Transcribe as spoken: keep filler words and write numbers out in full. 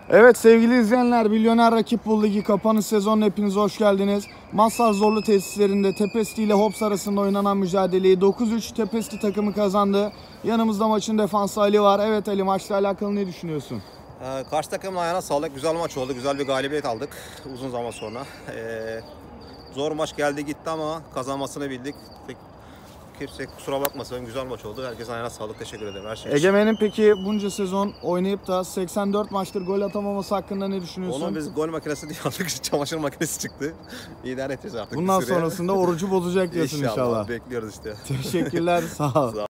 Evet sevgili izleyenler, Milyoner Rakip Bul Ligi kapanış sezonuna hepiniz hoş geldiniz. Mazhar Zorlu tesislerinde Tepesti ile Hops arasında oynanan mücadeleyi dokuz üç Tepesti takımı kazandı. Yanımızda maçın defansı Ali var. Evet Ali, maçla alakalı ne düşünüyorsun? Ee, karşı takımın ayağına sağlık. Güzel maç oldu. Güzel bir galibiyet aldık uzun zaman sonra. Ee, zor maç geldi gitti ama kazanmasını bildik. Pek, kimse kusura bakmasın. Güzel maç oldu. Herkesin ayağına sağlık. Teşekkür ederim her şey için. Egemen'in peki bunca sezon oynayıp da seksen dört maçtır gol atamaması hakkında ne düşünüyorsun? Onun biz gol makinesi diye aldık. Çamaşır makinesi çıktı. İdare edeceğiz artık. Bundan sonrasında orucu bozacak diyorsun inşallah. İnşallah. Bekliyoruz işte. Teşekkürler, sağ ol. Sağ ol.